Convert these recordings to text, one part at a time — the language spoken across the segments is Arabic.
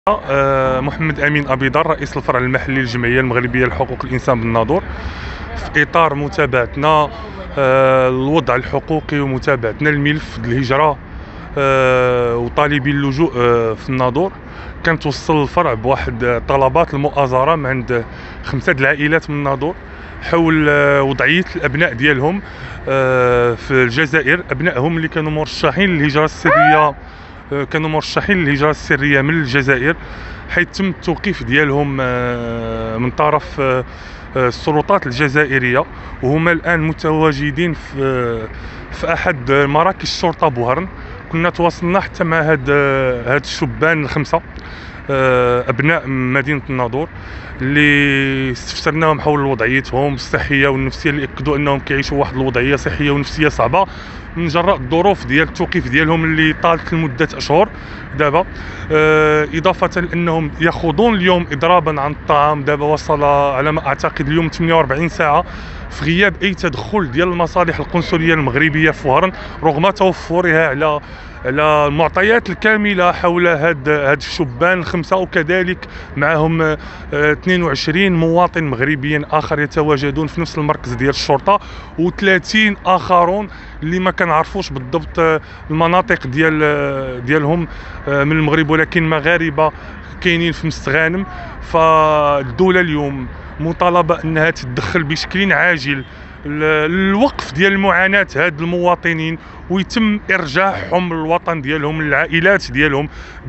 محمد أمين أبيضر، رئيس الفرع المحلي للجمعية المغربية لحقوق الإنسان بالناظور. في إطار متابعتنا الوضع الحقوقي ومتابعتنا الملف الهجرة وطالبي اللجوء في الناظور، كنتوصل الفرع بواحد طلبات المؤازرة من عند 5 العائلات من الناظور حول وضعية الأبناء ديالهم في الجزائر. أبنائهم اللي كانوا مرشحين للهجرة السرية من الجزائر، حيث تم التوقيف ديالهم من طرف السلطات الجزائرية، وهما الآن متواجدين في أحد مراكز الشرطة بوهرن. كنا تواصلنا حتى مع هاد الشبان ال5 أبناء مدينة الناظور اللي استفسرناهم حول وضعيتهم الصحية والنفسية، اللي أكدوا أنهم كيعيشوا واحد الوضعية صحية ونفسية صعبة من جراء الظروف ديال التوقيف ديالهم اللي طالت لمدة أشهر دابا. إضافة لأنهم يخوضون اليوم إضرابا عن الطعام. دابا وصل على ما أعتقد اليوم 48 ساعة في غياب أي تدخل ديال المصالح القنصلية المغربية في وهران، رغم توفرها على المعطيات الكاملة حول هاد الشبان ال5، وكذلك معهم 22 مواطن مغربي آخر يتواجدون في نفس المركز ديال الشرطة، و30 آخرون اللي ما كنعرفوش بالضبط المناطق ديالهم من المغرب، ولكن مغاربة كاينين في مستغانم. فالدولة اليوم مطالبة انها تتدخل بشكل عاجل الوقف ديال معاناة هاد المواطنين، ويتم ارجاعهم للوطن ديالهم للعائلات ديالهم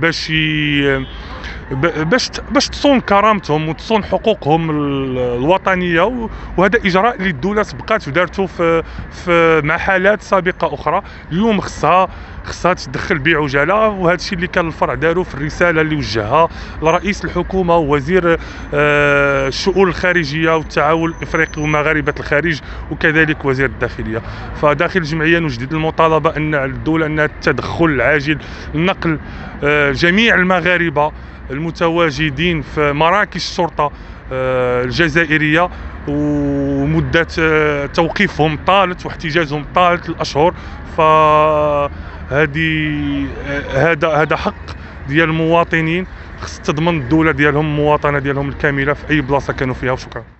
باش تصون كرامتهم وتصون حقوقهم الوطنيه. وهذا اجراء اللي الدوله سبقات ودارته مع حالات سابقه اخرى. اليوم خصها تدخل بعجاله، وهذا الشيء اللي كان الفرع دارو في الرساله اللي وجهها لرئيس الحكومه ووزير الشؤون الخارجيه والتعاون الافريقي ومغاربه الخارج، وكذلك وزير الداخليه. فداخل الجمعيه نجدد المطالبه ان الدوله انها التدخل العاجل لنقل جميع المغاربه المتواجدين في مراكز الشرطه الجزائريه، ومده توقيفهم طالت واحتجازهم طالت الاشهر. هذا حق ديال المواطنين، خص تضمن الدوله ديالهم المواطنه ديالهم الكامله في اي بلاصه كانوا فيها. وشكرا.